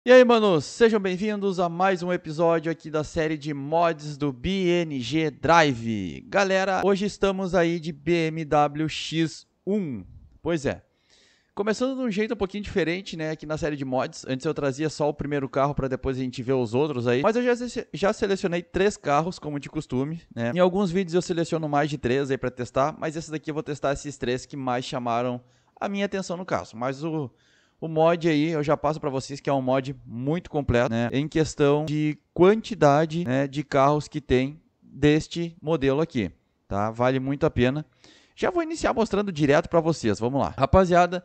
E aí, manos, sejam bem-vindos a mais um episódio aqui da série de mods do BNG Drive. Galera, hoje estamos aí de BMW X1. Pois é, começando de um jeito um pouquinho diferente, né, aqui na série de mods. Antes eu trazia só o primeiro carro para depois a gente ver os outros aí. Mas eu já selecionei 3 carros, como de costume, né. Em alguns vídeos eu seleciono mais de 3 aí para testar, mas esse daqui eu vou testar esses 3 que mais chamaram a minha atenção no caso. Mas o mod aí, eu já passo para vocês que é um mod muito completo, né, em questão de quantidade, né, de carros que tem deste modelo aqui, tá? Vale muito a pena. Já vou iniciar mostrando direto para vocês, vamos lá. Rapaziada,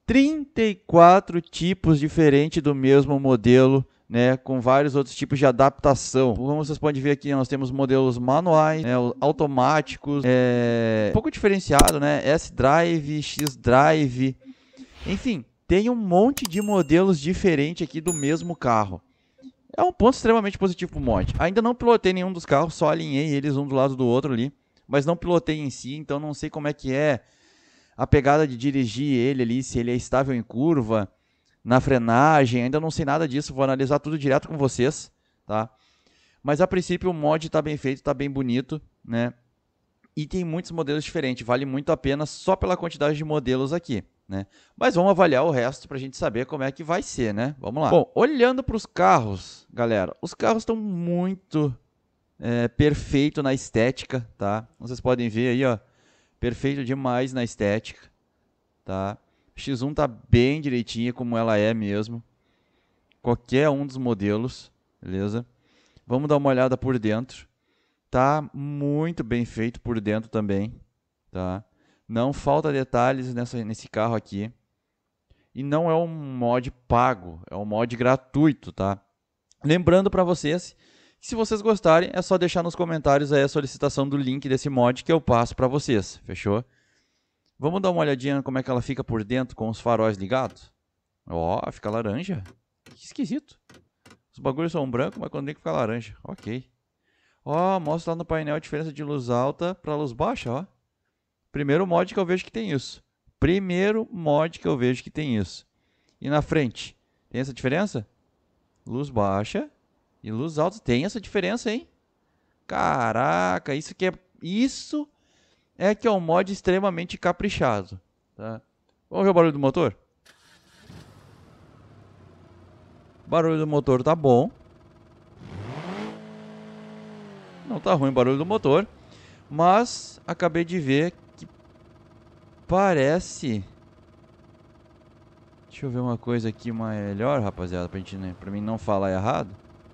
34 tipos diferentes do mesmo modelo, né, com vários outros tipos de adaptação. Como vocês podem ver aqui, nós temos modelos manuais, né, automáticos, um pouco diferenciado, né, S-Drive, X-Drive, enfim. Tem um monte de modelos diferentes aqui do mesmo carro. É um ponto extremamente positivo para o mod. Ainda não pilotei nenhum dos carros, só alinhei eles um do lado do outro ali. Mas não pilotei em si, então não sei como é que é a pegada de dirigir ele ali, se ele é estável em curva, na frenagem. Ainda não sei nada disso, vou analisar tudo direto com vocês, tá? Mas a princípio o mod está bem feito, está bem bonito, né? E tem muitos modelos diferentes, vale muito a pena só pela quantidade de modelos aqui, né? Mas vamos avaliar o resto para a gente saber como é que vai ser, né? Vamos lá. Bom, olhando para os carros, galera, os carros estão muito perfeito na estética, tá? Vocês podem ver aí, ó, perfeito demais na estética, tá? X1 tá bem direitinho como ela é mesmo, qualquer um dos modelos, beleza? Vamos dar uma olhada por dentro. Tá muito bem feito por dentro também, tá? Não falta detalhes nesse carro aqui. E não é um mod pago, é um mod gratuito, tá? Lembrando para vocês que se vocês gostarem, é só deixar nos comentários aí a solicitação do link desse mod que eu passo para vocês, fechou? Vamos dar uma olhadinha como é que ela fica por dentro com os faróis ligados? Ó, fica laranja. Que esquisito. Os bagulhos são brancos, mas quando tem que ficar laranja. Ok. Ó, mostra lá no painel a diferença de luz alta para luz baixa, ó. Primeiro mod que eu vejo que tem isso. Primeiro mod que eu vejo que tem isso. E na frente, tem essa diferença? Luz baixa e luz alta. Tem essa diferença, hein? Caraca, isso é que é um mod extremamente caprichado, tá? Vamos ver o barulho do motor? O barulho do motor tá bom. Não tá ruim o barulho do motor, mas acabei de ver que parece... Deixa eu ver uma coisa aqui melhor, rapaziada, pra mim não falar errado.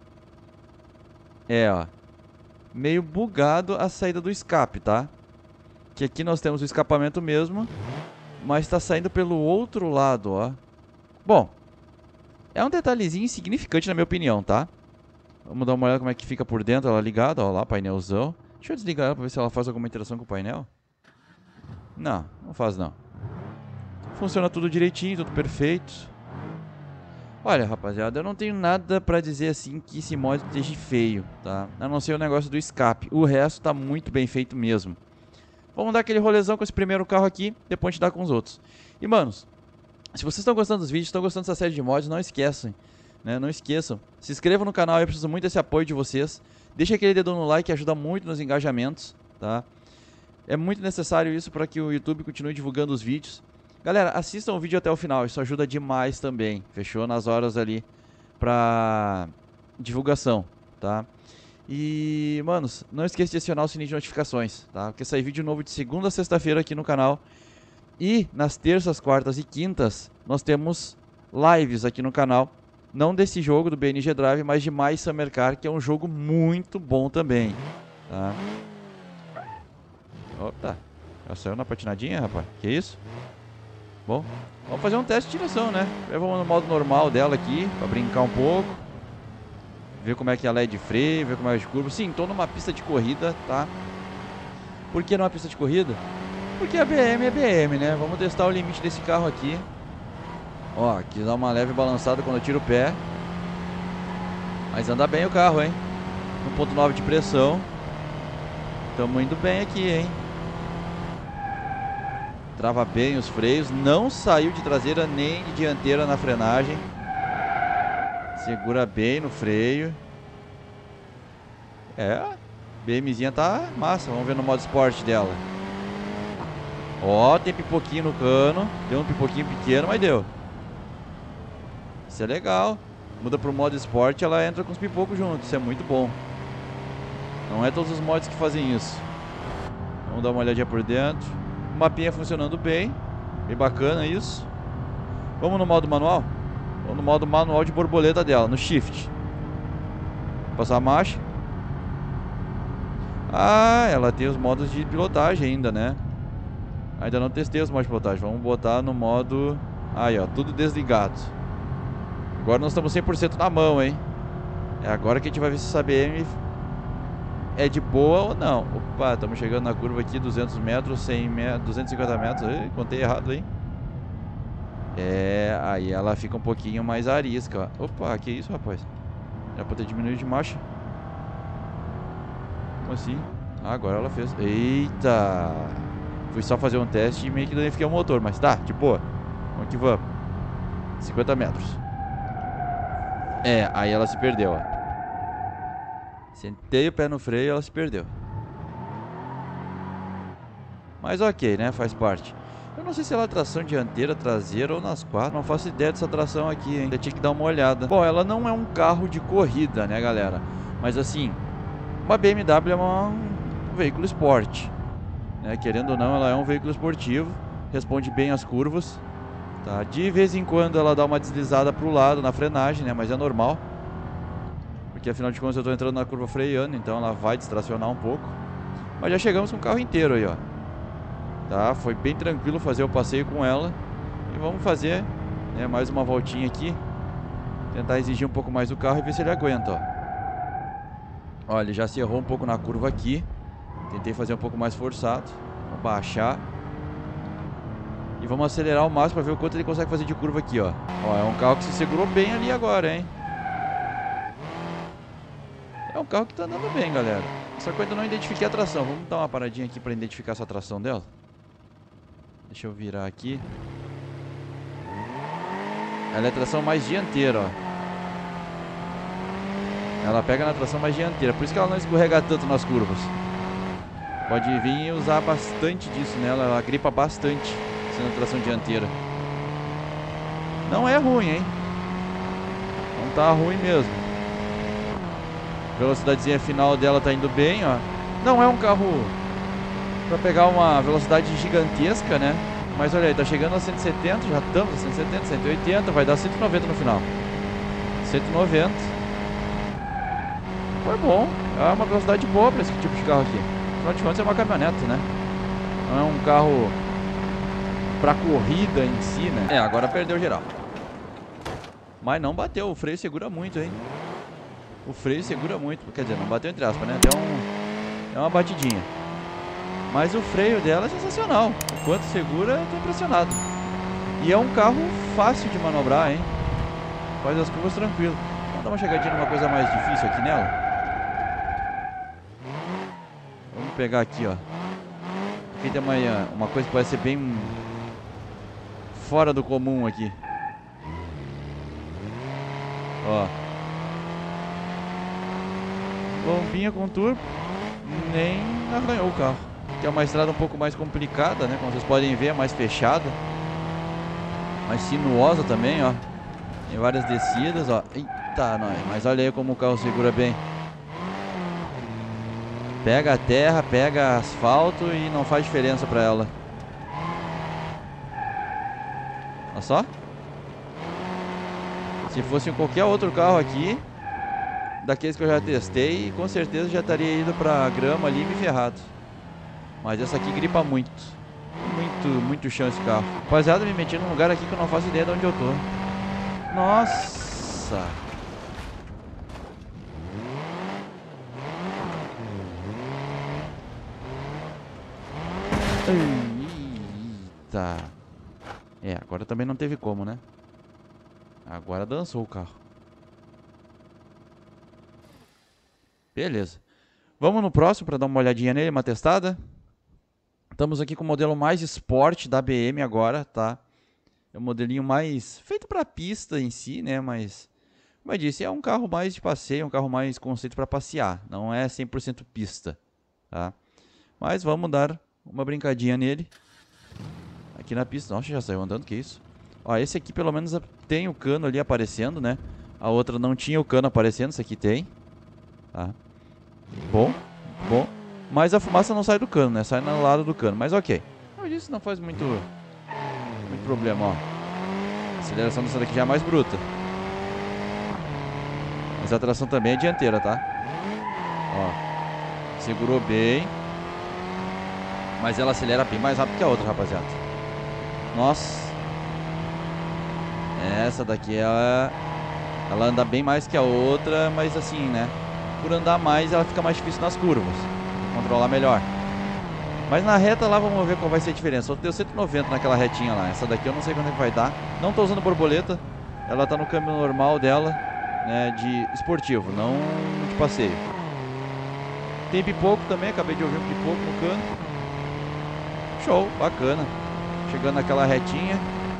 Ó, meio bugado a saída do escape, tá? Que aqui nós temos o escapamento mesmo, mas tá saindo pelo outro lado, ó. Bom, é um detalhezinho insignificante na minha opinião, tá? Vamos dar uma olhada como é que fica por dentro, ela ligada, ó lá, painelzão. Deixa eu desligar ela pra ver se ela faz alguma interação com o painel. Não, não faz não. Funciona tudo direitinho, tudo perfeito. Olha, rapaziada, eu não tenho nada pra dizer assim que esse mod esteja feio, tá? A não ser o negócio do escape. O resto tá muito bem feito mesmo. Vamos dar aquele rolezão com esse primeiro carro aqui, depois a gente dá com os outros. E, manos, se vocês estão gostando dos vídeos, estão gostando dessa série de mods, não esqueçam. Não esqueçam, se inscrevam no canal, eu preciso muito desse apoio de vocês. Deixa aquele dedo no like, ajuda muito nos engajamentos, tá? É muito necessário isso para que o YouTube continue divulgando os vídeos. Galera, assistam o vídeo até o final, isso ajuda demais também, fechou? Nas horas ali pra divulgação, tá? E, manos, não esqueça de acionar o sininho de notificações, tá? Porque sai vídeo novo de segunda a sexta-feira aqui no canal. E nas terças, quartas e quintas, nós temos lives aqui no canal. Não desse jogo do BNG Drive, mas de My Summer Car, que é um jogo muito bom também, tá? Opa, ela saiu na patinadinha, rapaz. Que isso? Bom, vamos fazer um teste de direção, né? Vamos no modo normal dela aqui, pra brincar um pouco. Ver como é que ela é de freio, ver como é de curva. Sim, tô numa pista de corrida, tá? Por que numa pista de corrida? Porque a BM é BM, né? Vamos testar o limite desse carro aqui. Ó, aqui dá uma leve balançada quando eu tiro o pé. Mas anda bem o carro, hein? 1.9 de pressão. Tamo indo bem aqui, hein? Trava bem os freios. Não saiu de traseira nem de dianteira na frenagem. Segura bem no freio. BMzinha tá massa. Vamos ver no modo esporte dela. Ó, tem pipoquinho no cano. Deu um pipoquinho pequeno, mas deu. Isso é legal. Muda pro modo esporte, ela entra com os pipocos juntos. Isso é muito bom. Não é todos os mods que fazem isso. Vamos dar uma olhadinha por dentro. O mapinha funcionando bem. Bem bacana isso. Vamos no modo manual? Vamos no modo manual de borboleta dela, no shift. Passar a marcha. Ah, ela tem os modos de pilotagem ainda, né? Ainda não testei os modos de pilotagem. Vamos botar no modo... Aí, ó, tudo desligado. Agora nós estamos 100% na mão, hein? É agora que a gente vai ver se essa BM é de boa ou não. Opa, estamos chegando na curva aqui, 200 metros, 100 metros, 250 metros. Ei, contei errado, hein? Aí ela fica um pouquinho mais arisca. Opa, que isso, rapaz? Era pra ter diminuído de marcha. Como assim? Ah, agora ela fez. Eita! Fui só fazer um teste e meio que danifiquei o motor. Mas tá, de boa. Vamos que vamos. 50 metros. Aí ela se perdeu, ó. Sentei o pé no freio e ela se perdeu. Mas ok, né? Faz parte. Eu não sei se ela é tração dianteira, traseira ou nas quatro. Não faço ideia dessa tração aqui, hein? Eu tinha que dar uma olhada. Bom, ela não é um carro de corrida, né, galera? Mas assim, uma BMW é um veículo esporte, né? Querendo ou não, ela é um veículo esportivo. Responde bem às curvas, tá? De vez em quando ela dá uma deslizada pro lado na frenagem, né? Mas é normal. Porque afinal de contas eu tô entrando na curva freando, então ela vai distracionar um pouco. Mas já chegamos com o carro inteiro aí, ó. Tá, foi bem tranquilo fazer o passeio com ela. E vamos fazer, né, mais uma voltinha aqui. Tentar exigir um pouco mais do carro e ver se ele aguenta, ó. Olha, ele já se errou um pouco na curva aqui. Tentei fazer um pouco mais forçado. Vamos baixar. E vamos acelerar ao máximo para ver o quanto ele consegue fazer de curva aqui, ó. Ó, é um carro que se segurou bem ali agora, hein. É um carro que tá andando bem, galera. Só que eu ainda não identifiquei a tração. Vamos dar uma paradinha aqui para identificar essa tração dela. Deixa eu virar aqui. Ela é tração mais dianteira, ó. Ela pega na tração mais dianteira. Por isso que ela não escorrega tanto nas curvas. Pode vir e usar bastante disso nela. Ela gripa bastante sendo tração dianteira. Não é ruim, hein? Não tá ruim mesmo. A velocidadezinha final dela tá indo bem, ó. Não é um carro pra pegar uma velocidade gigantesca, né? Mas olha aí, tá chegando a 170, já estamos a 170, 180, vai dar 190 no final. 190. Foi bom, é uma velocidade boa pra esse tipo de carro aqui. Afinal de contas é uma caminhonete, né? Não é um carro pra corrida em si, né? Agora perdeu geral. Mas não bateu, o freio segura muito, hein? O freio segura muito, quer dizer, não bateu entre aspas, né? Deu uma batidinha. Mas o freio dela é sensacional. O quanto segura, eu tô impressionado. E é um carro fácil de manobrar, hein? Faz as curvas tranquilo. Vamos dar uma chegadinha numa coisa mais difícil aqui nela. Vamos pegar aqui, ó. Aqui tem uma coisa que parece ser bem fora do comum aqui. Ó. Bombinha com turbo. Nem arranhou o carro. Que é uma estrada um pouco mais complicada, né? Como vocês podem ver, é mais fechada. Mais sinuosa também, ó. Tem várias descidas, ó. Eita, nós. Mas olha aí como o carro segura bem. Pega a terra, pega asfalto e não faz diferença pra ela. Olha só. Se fosse qualquer outro carro aqui, daqueles que eu já testei, com certeza já estaria ido pra grama ali e me ferrado. Mas essa aqui gripa muito. Muito chão esse carro. Rapaziada, me meti num lugar aqui que eu não faço ideia de onde eu tô. Nossa. Eita. Agora também não teve como, né? Agora dançou o carro. Beleza. Vamos no próximo para dar uma olhadinha nele, uma testada. Estamos aqui com o modelo mais esporte da BM agora, tá? É um modelinho mais feito para pista em si, né? Mas Como eu disse, é um carro mais de passeio, um carro mais conceito para passear. Não é 100% pista, tá? Mas vamos dar uma brincadinha nele. Aqui na pista. Nossa, já saiu andando, que isso? Ó, esse aqui pelo menos tem o cano ali aparecendo, né? A outra não tinha o cano aparecendo, esse aqui tem. Tá? Bom, bom. Mas a fumaça não sai do cano, né? Sai no lado do cano, mas ok. Como eu disse, não faz muito problema, ó. A aceleração dessa daqui já é mais bruta. Mas a tração também é dianteira, tá? Ó. Segurou bem. Mas ela acelera bem mais rápido que a outra, rapaziada. Nossa. Essa daqui, ela anda bem mais que a outra, mas assim, né? Por andar mais, ela fica mais difícil nas curvas. Controlar melhor. Mas na reta lá, vamos ver qual vai ser a diferença. Só deu 190 naquela retinha lá. Essa daqui eu não sei quanto é que vai dar. Não tô usando borboleta. Ela tá no câmbio normal dela, né? De esportivo, não de passeio. Tem pipoco também, acabei de ouvir um pipoco no cano. Show, bacana. Chegando naquela retinha.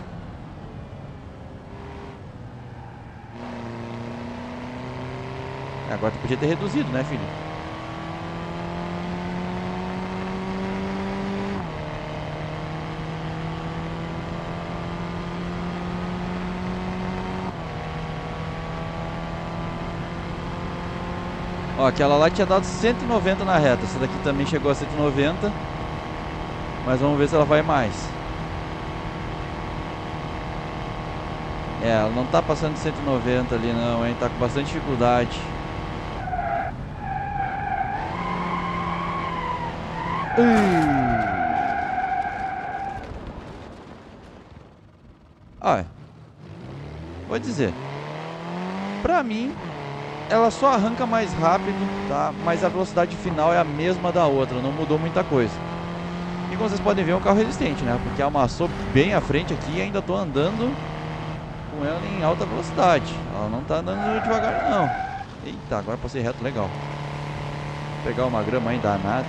Agora tu podia ter reduzido, né, filho? Ó, aquela lá tinha dado 190 na reta. Essa daqui também chegou a 190. Mas vamos ver se ela vai mais. É, ela não tá passando de 190 ali não, hein? Tá com bastante dificuldade. Olha, vou dizer, pra mim ela só arranca mais rápido, tá? Mas a velocidade final é a mesma da outra, não mudou muita coisa. E como vocês podem ver, é um carro resistente, né? Porque amassou bem à frente aqui e ainda tô andando com ela em alta velocidade. Ela não tá andando devagar não. Eita, agora passei reto, legal. Vou pegar uma grama aí, danado.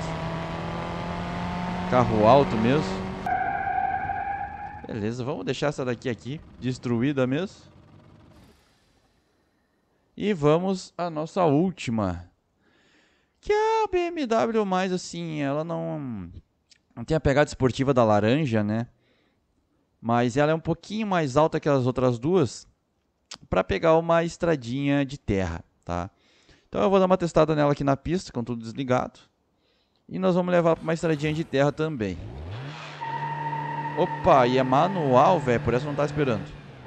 Carro alto mesmo. Beleza, vamos deixar essa daqui aqui destruída mesmo. E vamos à nossa última. Que é a BMW mais assim, ela não tem a pegada esportiva da laranja, né? Mas ela é um pouquinho mais alta que as outras duas para pegar uma estradinha de terra, tá? Então eu vou dar uma testada nela aqui na pista, com tudo desligado. E nós vamos levar para uma estradinha de terra também. Opa, e é manual, velho, por essa eu não tava esperando.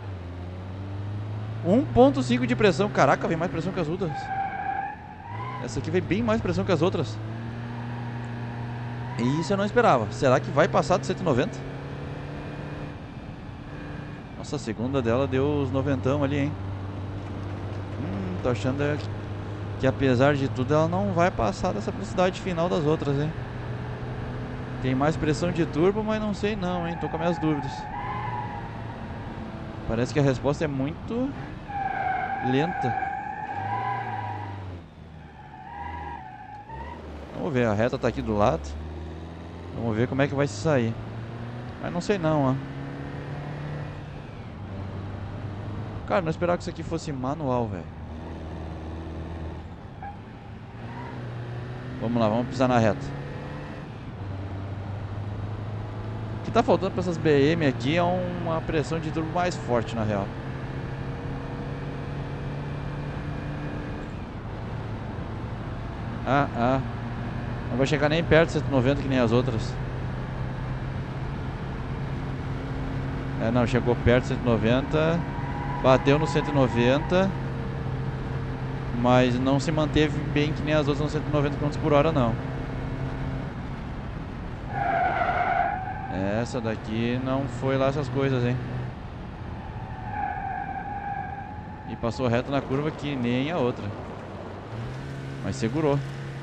1.5 de pressão, caraca, vem mais pressão que as outras. Essa aqui vem bem mais pressão que as outras. E isso eu não esperava. Será que vai passar de 190? Nossa, a segunda dela deu os 90 ali, hein? Tô achando que apesar de tudo ela não vai passar dessa velocidade final das outras, hein? Tem mais pressão de turbo, mas não sei não, hein? Tô com minhas dúvidas. Parece que a resposta é muito lenta. Vamos ver, a reta tá aqui do lado. Vamos ver como é que vai se sair. Mas não sei não, ó. Cara, não esperava que isso aqui fosse manual, velho. Vamos lá, vamos pisar na reta. O que tá faltando pra essas BM aqui é uma pressão de turbo mais forte, na real. Não vai chegar nem perto de 190 que nem as outras. É, não, chegou perto de 190. Bateu no 190. Mas não se manteve bem que nem as outras no 190 km por hora, não. Essa daqui não foi lá essas coisas, hein? E passou reto na curva que nem a outra. Mas segurou.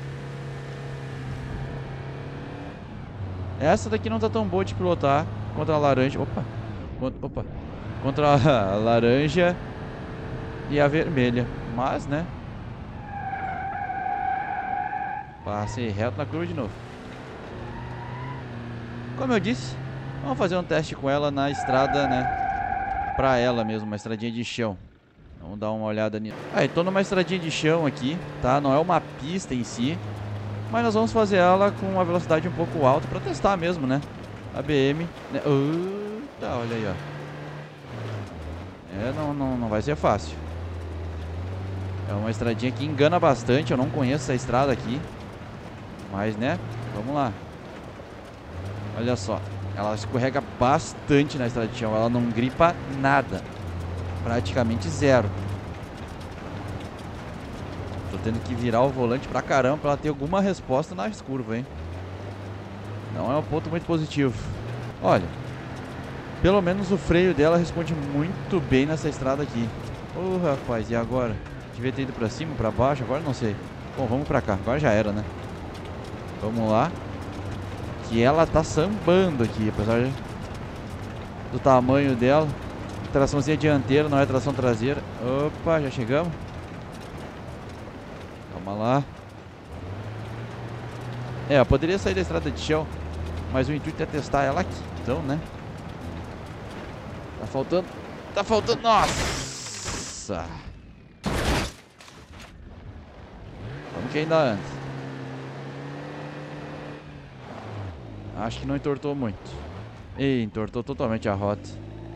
Essa daqui não tá tão boa de pilotar contra a laranja. Opa! Contra a laranja e a vermelha. Mas, né? Passei reto na curva de novo. Como eu disse, vamos fazer um teste com ela na estrada, né? Pra ela mesmo, uma estradinha de chão. Vamos dar uma olhada nisso. Aí, tô numa estradinha de chão aqui, tá? Não é uma pista em si, mas nós vamos fazer ela com uma velocidade um pouco alta pra testar mesmo, né? A BM, né? Tá, olha aí, ó. Não vai ser fácil. É uma estradinha que engana bastante. Eu não conheço essa estrada aqui, mas, né? Vamos lá. Olha só. Ela escorrega bastante na estrada de chão. Ela não gripa nada. Praticamente zero. Tô tendo que virar o volante pra caramba pra ela ter alguma resposta nas curvas, hein? Não é um ponto muito positivo. Olha, pelo menos o freio dela responde muito bem nessa estrada aqui. Ô, rapaz, e agora? Devia ter ido pra cima, pra baixo, agora não sei. Bom, vamos pra cá, agora já era, né? Vamos lá. Que ela tá sambando aqui, apesar do tamanho dela. Traçãozinha dianteira, não é tração traseira. Opa, já chegamos. Calma lá. Eu poderia sair da estrada de chão, mas o intuito é testar ela aqui, então, né? Tá faltando, nossa! Vamos que ainda anda. Acho que não entortou muito. Ih, entortou totalmente a rota.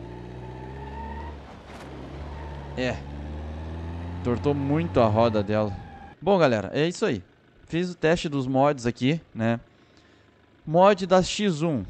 Entortou muito a roda dela. Bom, galera, é isso aí. Fiz o teste dos mods aqui, né? Mod da X1.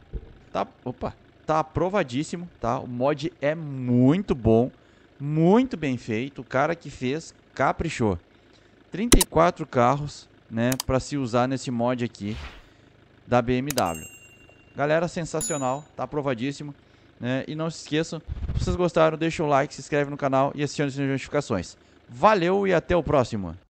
Tá aprovadíssimo, tá? O mod é muito bom, muito bem feito. O cara que fez caprichou. 34 carros, né, para se usar nesse mod aqui da BMW. Galera, sensacional, tá aprovadíssimo, né? E não se esqueçam, se vocês gostaram, deixa o like, se inscreve no canal e acione as notificações. Valeu e até o próximo.